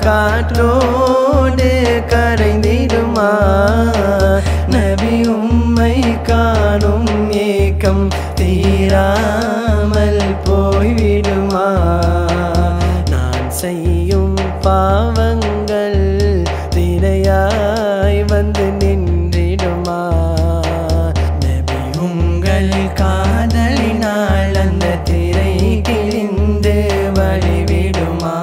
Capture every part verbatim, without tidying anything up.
காற்றோடு கரைந்திடுமா நபி உம்மை காணும் ஏக்கம் தீராமல் போய்விடுமா நான் செய்யும் பாவங்கள் திரையாய் வந்து நின்றிடுமா நபி உங்கள் காதலினால் அந்த திரை கிழிந்து வழிவிடுமா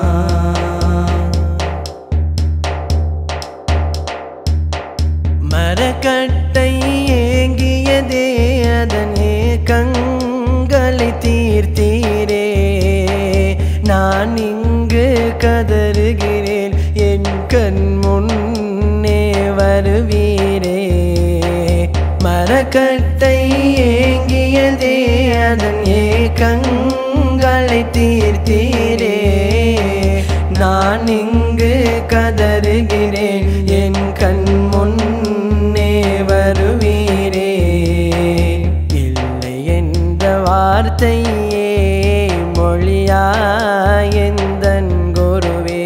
மரக்கட்டை ஏங்கியதே அதன் ஏக்கங்களை தீர்த்தீரே நான் இங்கு கதறுகிறேன் என் கண் முன்னே வருவீரே மரக்கட்டை ஏங்கியதே அதன் ஏக்கங்களை தீர்த்தீரே நான் இங்கு கதறுகிறேன் என் கண் முன்னே வருவீரே இல்லை என்ற வார்த்தையே மொழியாயந்தன் குருவே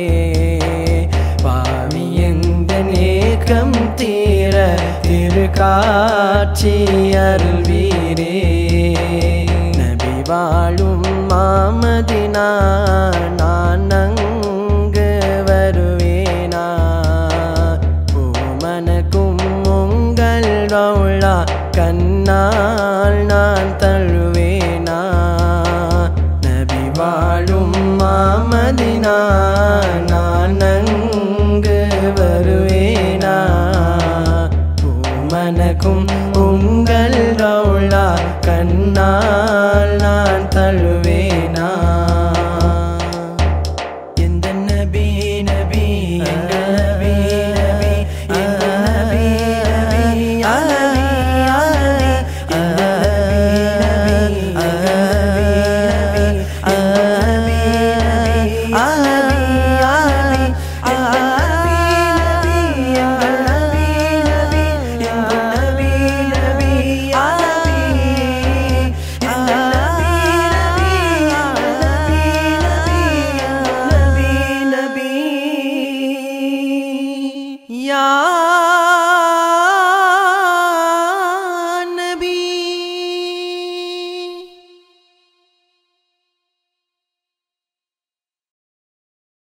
பாவி எந்த நேக்கம் தீர திருக்காட்சி அருள்வீரே நபி வாழும் மாமதினா நான் அங்கு வருவேனா பூமனக்கும் உங்கள் ரவுளா கண்ணால் நான் தழுவேனா நபி வாழும் மாமதினா நான் அங்கு வருவேனா பூமனக்கும் உங்கள் ரவுளா கண்ணால்